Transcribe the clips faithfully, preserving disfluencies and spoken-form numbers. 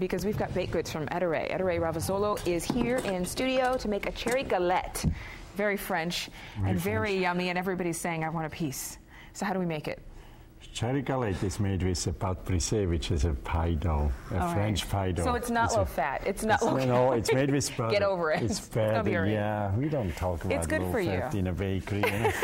because we've got baked goods from Ettore. Ettore Ravasolo is here in studio to make a cherry galette. Very French very and very French. Yummy, and everybody's saying, I want a piece. So how do we make it? Cherry galette is made with a pâte brisée, which is a pie dough, a All French right. pie dough. So it's not it's low a, fat. It's not it's, low. No, it's made with butter. Get over it. It's better. Yeah, we don't talk about it's good low for fat you. in a bakery. You know?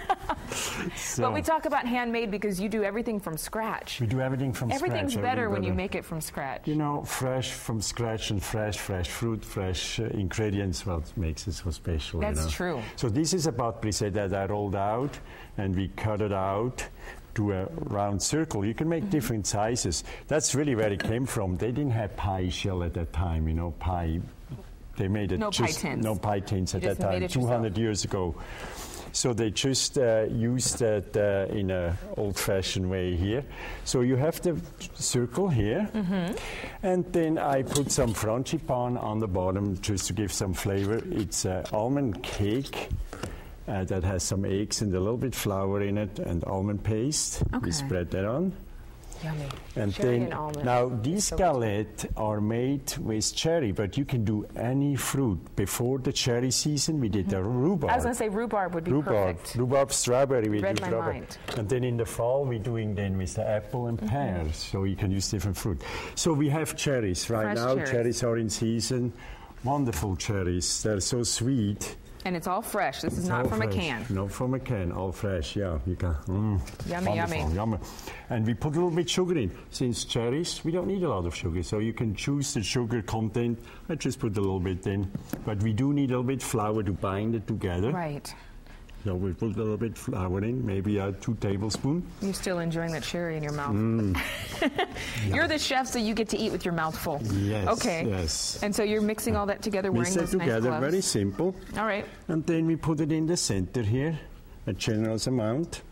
So but we talk about handmade because you do everything from scratch. We do everything from Everything's scratch. better Everything when you better. make it from scratch. You know, fresh from scratch and fresh, fresh fruit, fresh uh, ingredients, what makes it so special. That's you know? true. So this is a pâte brisée that I rolled out, and we cut it out to a round circle. You can make mm-hmm. different sizes. That's really where it came from. They didn't have pie shell at that time, you know, pie. They made it no just pie tins. no pie tins at you that time, two hundred years ago. So they just uh, used that uh, in an old-fashioned way here. So you have the circle here, mm-hmm. and then I put some frangipane on the bottom just to give some flavor. It's uh, almond cake uh, that has some eggs and a little bit flour in it and almond paste. Okay. We spread that on. Yummy. And cherry then and almond. now these so galettes are made with cherry, but you can do any fruit. Before the cherry season, we did the rhubarb. I was going to say rhubarb would be rhubarb, perfect. rhubarb, strawberry. We Read do my rhubarb. mind. And then in the fall, we're doing then with the apple and mm-hmm. pears, so you can use different fruit. So we have cherries right Fresh now. cherries. Cherries are in season. Wonderful cherries. They're so sweet. And it's all fresh. This It's is not from fresh. a can. Not from a can, all fresh, yeah. You can, mm, yummy, yummy. yummy. And we put a little bit sugar in. Since cherries, we don't need a lot of sugar, so you can choose the sugar content. I just put a little bit in. But we do need a little bit flour to bind it together. Right. So we put a little bit flour in, maybe uh, two tablespoons. You're still enjoying that cherry in your mouth. Mm. You're the chef, so you get to eat with your mouth full. Yes. Okay. Yes. And so you're mixing all that together, wearing Mix it those together, nice gloves. very simple. All right. And then we put it in the center here, a generous amount.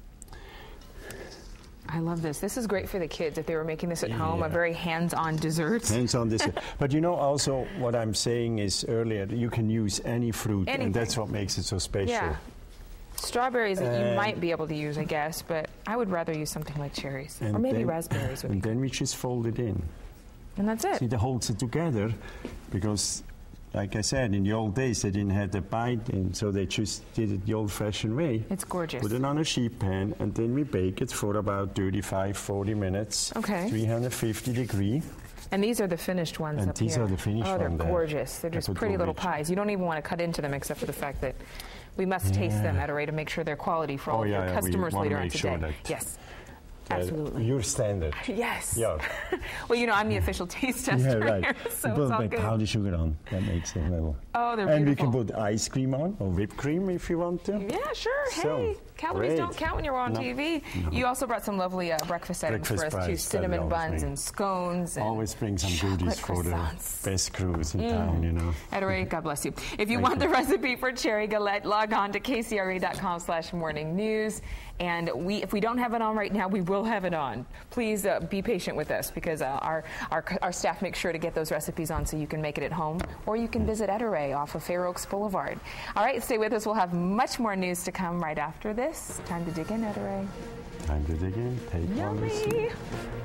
I love this. This is great for the kids if they were making this at home, Yeah. a very hands-on dessert. Hands on this. But you know, also what I'm saying is earlier, you can use any fruit, Anything. and that's what makes it so special. Yeah. Strawberries that you And- might be able to use, I guess, but I would rather use something like cherries. And or maybe then- raspberries would be And good. then we just fold it in. And that's it. See, that holds it together, because, like I said, in the old days, they didn't have the bite, and so they just did it the old-fashioned way. It's gorgeous. Put it on a sheet pan, and then we bake it for about thirty-five, forty minutes. Okay. three hundred fifty degree. And these are the finished ones And up these here. are the finished Oh, they're one there. gorgeous. They're I just put pretty little bit. pies. You don't even want to cut into them except for the fact that we must taste them at a rate to make sure they're quality for all Oh, of yeah, your yeah, we customers wanna later on make today. sure that- Yes. Uh, Absolutely. Your standard. Yes. Yeah. Well, you know, I'm the official taste tester Yeah, right. here, so you it's all put good. powdered sugar on. That makes it level. Oh, they're And beautiful. we can put ice cream on, or whipped cream if you want to. Yeah, sure. So, Hey, calories great. don't count when you're on No, T V. no. You also brought some lovely uh, breakfast items Breakfast for us, too. pies, that we Cinnamon always buns bring. and scones. And Always bring some goodies for the croissants. best crews in town, you know. Ettore, God bless you. If you Thank want you. the recipe for cherry galette, log on to k c r a dot com slash morning news. And we, if we don't have it on right now, we will have it on. Please uh, be patient with us, because uh, our, our our staff makes sure to get those recipes on so you can make it at home, or you can visit Ettore off of Fair Oaks Boulevard. All right, stay with us. We'll have much more news to come right after this. Time to dig in, Ettore. Time to dig in. Take one. Yummy.